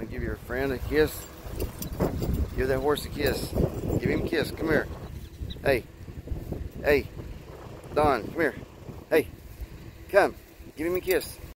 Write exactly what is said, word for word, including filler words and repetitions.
to give your friend a kiss. Give that horse a kiss. Give him a kiss. Come here. Hey. Hey. Don, come here. Hey. Come. Give him a kiss.